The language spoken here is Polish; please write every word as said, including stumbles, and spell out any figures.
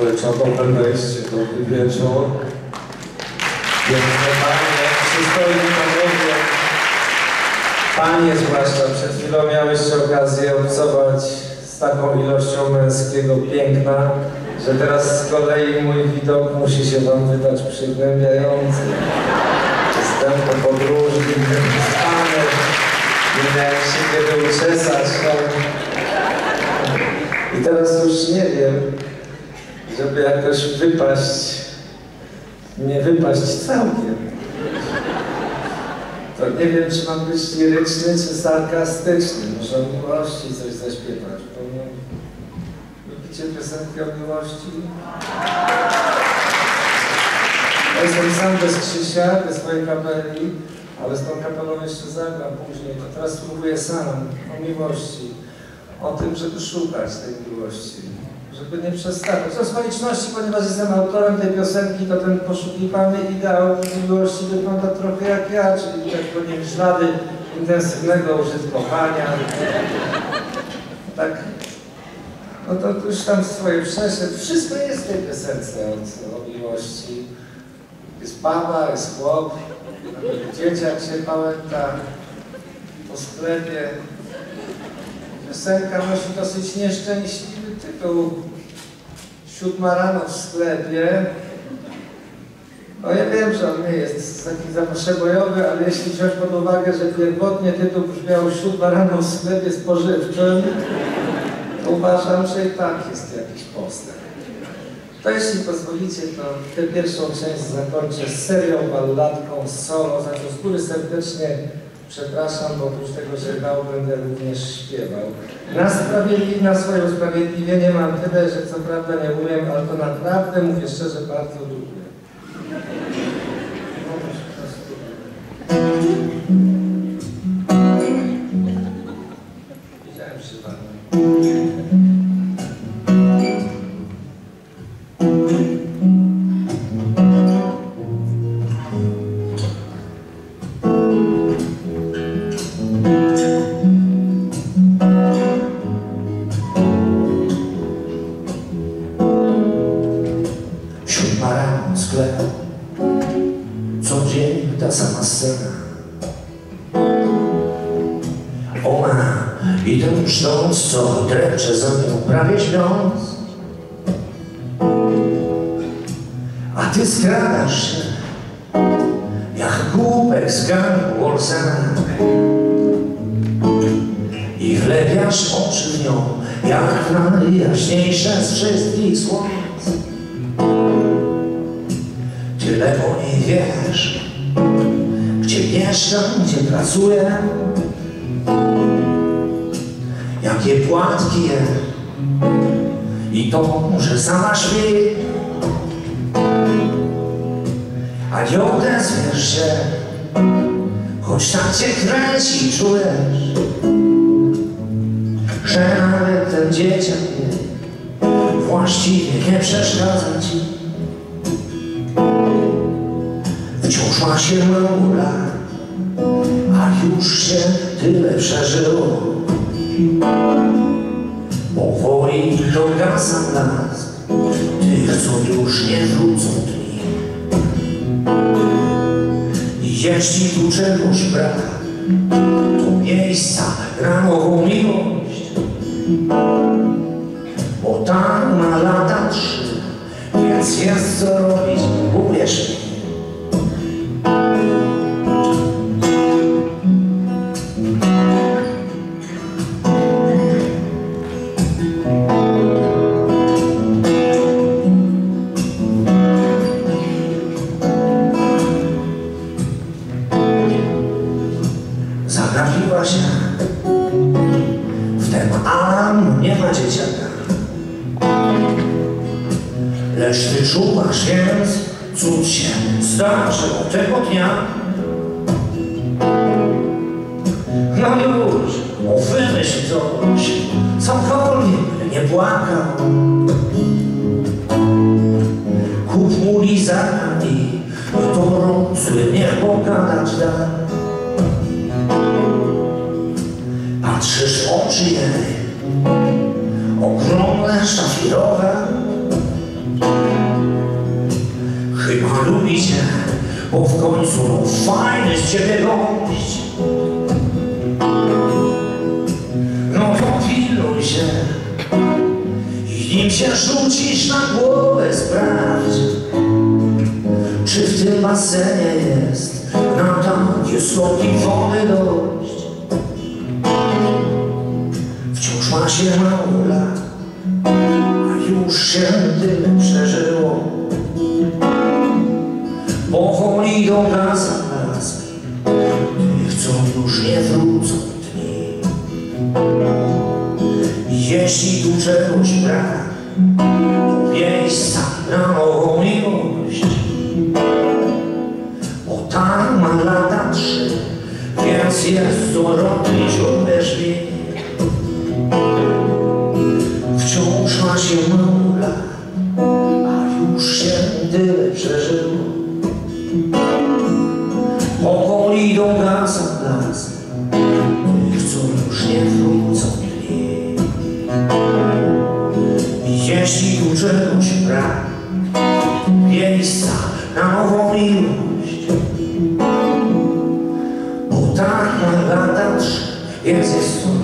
Ale trzeba dobre wejście, dobry wieczór. Piękne panie, przystojni panowie. Panie zwłaszcza, przed chwilą miałeś okazję obcować z taką ilością męskiego piękna, że teraz z kolei mój widok musi się wam wydać przygnębiający. Wstęp podróżni, spany, nie miałem się kiedy uczesać. I teraz już nie wiem, żeby jakoś wypaść, nie wypaść całkiem. To nie wiem, czy mam być liryczny, czy sarkastyczny. Muszę o miłości coś zaśpiewać. Lubicie piosenki o miłości? Ja jestem sam bez Krzysia, bez swojej kapeli, ale z tą kapelą jeszcze zagram później. To teraz spróbuję sam o miłości. O tym, żeby szukać tej miłości, żeby nie przestawać. O okoliczności, ponieważ jestem autorem tej piosenki, to ten poszukiwany ideał miłości wygląda trochę jak ja, czyli tak nie ślady intensywnego użytkowania. Tak, no to już tam swoje przeszedł. Wszystko jest w tej piosence o, o miłości. Jest baba, jest chłop, dzieciak się pałęta po sklepie. Piosenka nosi dosyć nieszczęśliwy tytuł. Siódma rano w sklepie. No ja wiem, że on nie jest taki zaprzebojowy, ale jeśli wziąć pod uwagę, że pierwotnie tytuł brzmiał Siódma rano w sklepie spożywczym, to uważam, że i tak jest jakiś postęp. To jeśli pozwolicie, to tę pierwszą część zakończę z serią balladką solo, za co z góry serdecznie przepraszam, bo oprócz tego, że grał, będę również śpiewał. Na, sprawiedli na swoje usprawiedliwienie mam tyle, że co prawda nie umiem, ale to naprawdę, mówię szczerze, bardzo lubię. Widziałem przy panu. Codziennie ta sama scena. Ona i ten szcząc, co drepcze za nią prawie śpiąc. A ty skradasz się jak głupek z gangu Olsena i wlepiasz oczy w nią jak najjaśniejsze z wszystkich słońc. Tyle o niej wiesz, gdzie mieszkam, gdzie pracuję, jakie płatki je i to, że sama śpi. A nie odezwiesz się, choć tak cię kręci, czujesz, że nawet ten dzieciak nie, właściwie nie przeszkadza ci. Wciąż ma się mało lat, a już się tyle przeżyło. Powoli dogasa blask tych, co już nie wrócą dni. I jeśli tu czegoś brak, to miejsca na nową miłość. Bo tam ma lata trzy, więc jest co robić, uwierz mi. Zagapiła się w ten Alan, nie ma dzieciaka. Lecz ty czuwasz, więc cud się zdarzył tego dnia. No już, o wymyśl coś, cokolwiek, nie płakał. Kup mu lizaka i w dorosły nie pogadać da. Patrzysz w oczy jej, ogromne, szafirowe, bo w końcu no, fajny z ciebie gość. No to pilnuj się i nim się rzucisz na głowę, sprawdź, czy w tym basenie jest na takie skoki wody dość. Wciąż ma się mało lat, a już się tyle przeżyło. Powoli dogasa blask tych, co już nie wrócą dni. Jeśli tu czegoś brak, to miejsca na nową miłość. Bo tam ma lata trzy, więc jest dorobny ciągniesz mi. Wciąż ma się mało lat, a już się tyle przeżyło. Powoli dogasa blask tych, co już nie wrócą dni. Jeśli tu czegoś brak, miejsca na nową miłość. Bo tak ma lata trzy, więc jest to